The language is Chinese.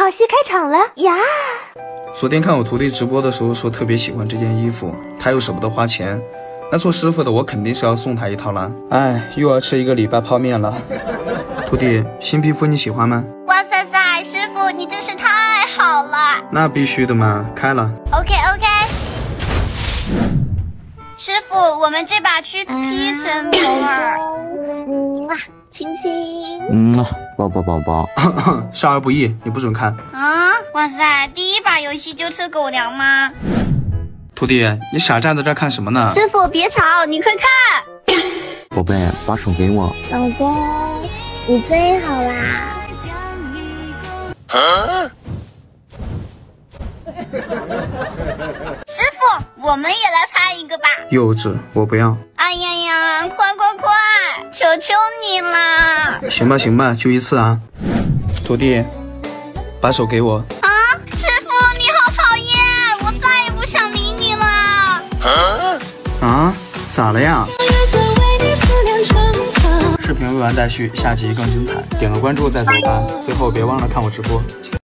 好戏开场了呀！ 昨天看我徒弟直播的时候说特别喜欢这件衣服，他又舍不得花钱，那做师傅的我肯定是要送他一套啦。哎，又要吃1个礼拜泡面了。徒弟，新皮肤你喜欢吗？ 哇塞塞，师傅你真是太好了！ 那必须的嘛，开了。 OK。师傅，我们这把去 P 什么？ 亲亲。 宝。 少儿不宜，你不准看。 啊！哇塞，第一把游戏就吃狗粮吗？ 徒弟，你傻站在这看什么呢？ 师傅别吵，你快看。 宝贝，把手给我。 老公，你最好啦。 师傅，我们也来拍一个吧。 幼稚，我不要。 哎呀，快，求求你啦！ 行吧，就一次啊。徒弟，把手给我。 啊，师傅你好讨厌，我再也不想理你了。 啊？咋了呀？视频未完待续，下集更精彩，点个关注再走吧。最后别忘了看我直播。